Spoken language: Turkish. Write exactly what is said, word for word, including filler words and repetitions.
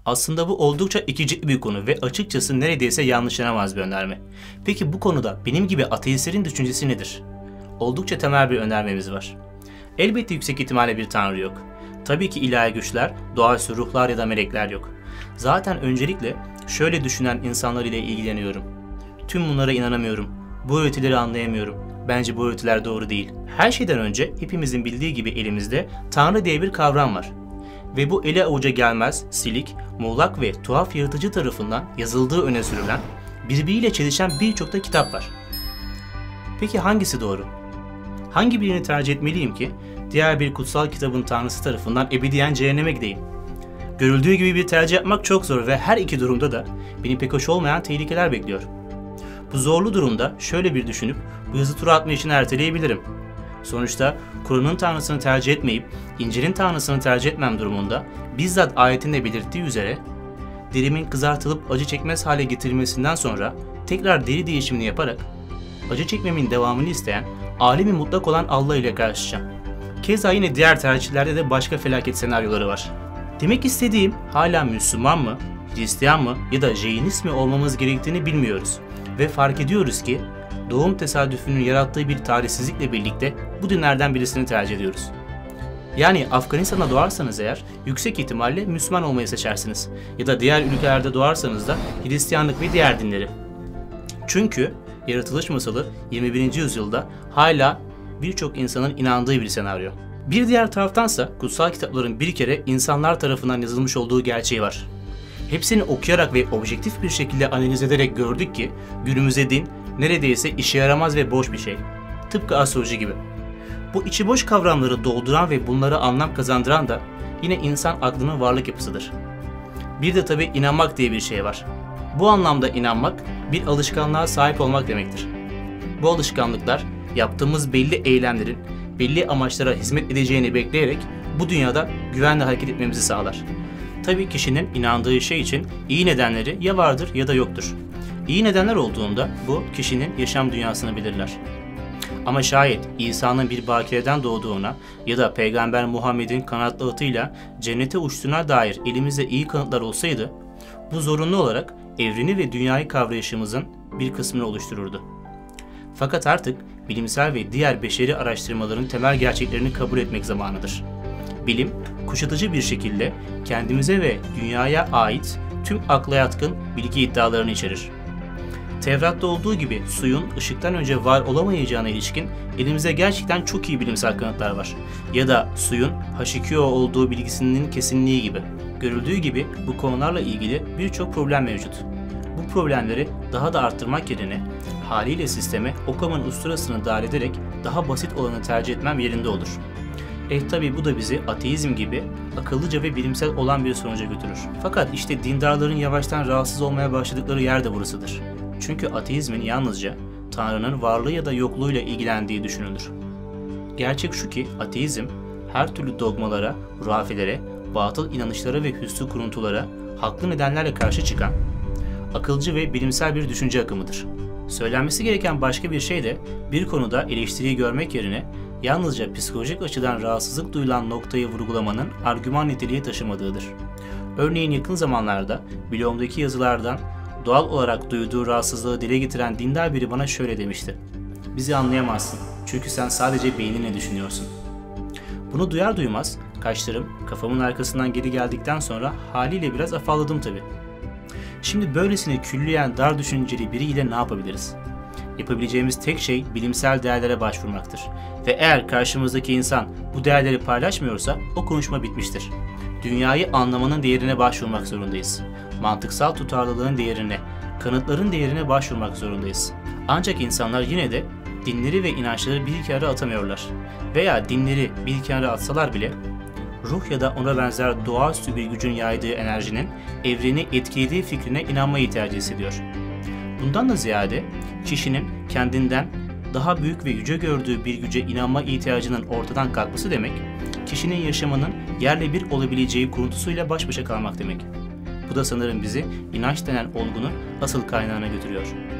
Aslında bu oldukça ikicikli bir konu ve açıkçası neredeyse yanlışlanamaz bir önerme. Peki bu konuda benim gibi ateistlerin düşüncesi nedir? Oldukça temel bir önermemiz var. Elbette yüksek ihtimalle bir tanrı yok. Tabii ki ilahi güçler, doğaüstü ruhlar ya da melekler yok. Zaten öncelikle şöyle düşünen insanlar ile ilgileniyorum. Tüm bunlara inanamıyorum. Bu öğretileri anlayamıyorum. Bence bu öğretiler doğru değil. Her şeyden önce hepimizin bildiği gibi elimizde Tanrı diye bir kavram var. Ve bu ele avuca gelmez, silik, muğlak ve tuhaf yaratıcı tarafından yazıldığı öne sürülen, birbiriyle çelişen birçok da kitap var. Peki hangisi doğru? Hangi birini tercih etmeliyim ki diğer bir kutsal kitabın tanrısı tarafından ebediyen cehenneme gideyim? Görüldüğü gibi bir tercih yapmak çok zor ve her iki durumda da beni pek hoş olmayan tehlikeler bekliyor. Bu zorlu durumda şöyle bir düşünüp bu yazı tura atma işini erteleyebilirim. Sonuçta Kur'an'ın tanrısını tercih etmeyip İncil'in tanrısını tercih etmem durumunda bizzat ayetinde belirttiği üzere derimin kızartılıp acı çekmez hale getirilmesinden sonra tekrar deri değişimini yaparak acı çekmemin devamını isteyen alemi mutlak olan Allah ile karşılaşacağım. Keza yine diğer tercihlerde de başka felaket senaryoları var. Demek istediğim hala Müslüman mı, Hristiyan mı ya da Jeinist mi olmamız gerektiğini bilmiyoruz. Ve fark ediyoruz ki doğum tesadüfünün yarattığı bir tarihsizlikle birlikte bu dinlerden birisini tercih ediyoruz. Yani Afganistan'da doğarsanız eğer yüksek ihtimalle Müslüman olmayı seçersiniz. Ya da diğer ülkelerde doğarsanız da Hristiyanlık ve diğer dinleri. Çünkü yaratılış masalı yirmi birinci yüzyılda hala birçok insanın inandığı bir senaryo. Bir diğer taraftansa kutsal kitapların bir kere insanlar tarafından yazılmış olduğu gerçeği var. Hepsini okuyarak ve objektif bir şekilde analiz ederek gördük ki günümüzde din neredeyse işe yaramaz ve boş bir şey. Tıpkı astroloji gibi. Bu içi boş kavramları dolduran ve bunlara anlam kazandıran da yine insan aklının varlık yapısıdır. Bir de tabii inanmak diye bir şey var. Bu anlamda inanmak bir alışkanlığa sahip olmak demektir. Bu alışkanlıklar yaptığımız belli eylemlerin belli amaçlara hizmet edeceğini bekleyerek bu dünyada güvenle hareket etmemizi sağlar. Tabii kişinin inandığı şey için iyi nedenleri ya vardır ya da yoktur. İyi nedenler olduğunda bu kişinin yaşam dünyasını belirler. Ama şayet İsa'nın bir bakireden doğduğuna ya da Peygamber Muhammed'in kanatlı atıyla cennete uçtuğuna dair elimizde iyi kanıtlar olsaydı, bu zorunlu olarak evreni ve dünyayı kavrayışımızın bir kısmını oluştururdu. Fakat artık bilimsel ve diğer beşeri araştırmaların temel gerçeklerini kabul etmek zamanıdır. Bilim, kuşatıcı bir şekilde kendimize ve dünyaya ait tüm akla yatkın bilgi iddialarını içerir. Tevrat'ta olduğu gibi suyun ışıktan önce var olamayacağına ilişkin elimizde gerçekten çok iyi bilimsel kanıtlar var. Ya da suyun H iki O olduğu bilgisinin kesinliği gibi. Görüldüğü gibi bu konularla ilgili birçok problem mevcut. Bu problemleri daha da arttırmak yerine haliyle sisteme Occam'ın usturasını dahil ederek daha basit olanı tercih etmem yerinde olur. E tabi bu da bizi ateizm gibi akıllıca ve bilimsel olan bir sonuca götürür. Fakat işte dindarların yavaştan rahatsız olmaya başladıkları yer de burasıdır. Çünkü ateizmin yalnızca Tanrı'nın varlığı ya da yokluğuyla ilgilendiği düşünülür. Gerçek şu ki ateizm her türlü dogmalara, hurafelere, batıl inanışlara ve hüsnü kuruntulara haklı nedenlerle karşı çıkan akılcı ve bilimsel bir düşünce akımıdır. Söylenmesi gereken başka bir şey de bir konuda eleştiriyi görmek yerine yalnızca psikolojik açıdan rahatsızlık duyulan noktayı vurgulamanın argüman niteliği taşımadığıdır. Örneğin yakın zamanlarda blogumdaki yazılardan doğal olarak duyduğu rahatsızlığı dile getiren dindar biri bana şöyle demişti. Bizi anlayamazsın çünkü sen sadece beyninle düşünüyorsun. Bunu duyar duymaz kaşlarım kafamın arkasından geri geldikten sonra haliyle biraz afalladım tabii. Şimdi böylesine külliyen dar düşünceli biriyle ne yapabiliriz? Yapabileceğimiz tek şey bilimsel değerlere başvurmaktır. Ve eğer karşımızdaki insan bu değerleri paylaşmıyorsa o konuşma bitmiştir. Dünyayı anlamanın değerine başvurmak zorundayız. Mantıksal tutarlılığın değerine, kanıtların değerine başvurmak zorundayız. Ancak insanlar yine de dinleri ve inançları bir kenara atamıyorlar. Veya dinleri bir kenara atsalar bile ruh ya da ona benzer doğaüstü bir gücün yaydığı enerjinin evreni etkilediği fikrine inanmayı tercih ediyor. Bundan da ziyade kişinin kendinden daha büyük ve yüce gördüğü bir güce inanma ihtiyacının ortadan kalkması demek, kişinin yaşamının yerle bir olabileceği kuruntusuyla baş başa kalmak demek. Bu da sanırım bizi inanç denen olgunun asıl kaynağına götürüyor.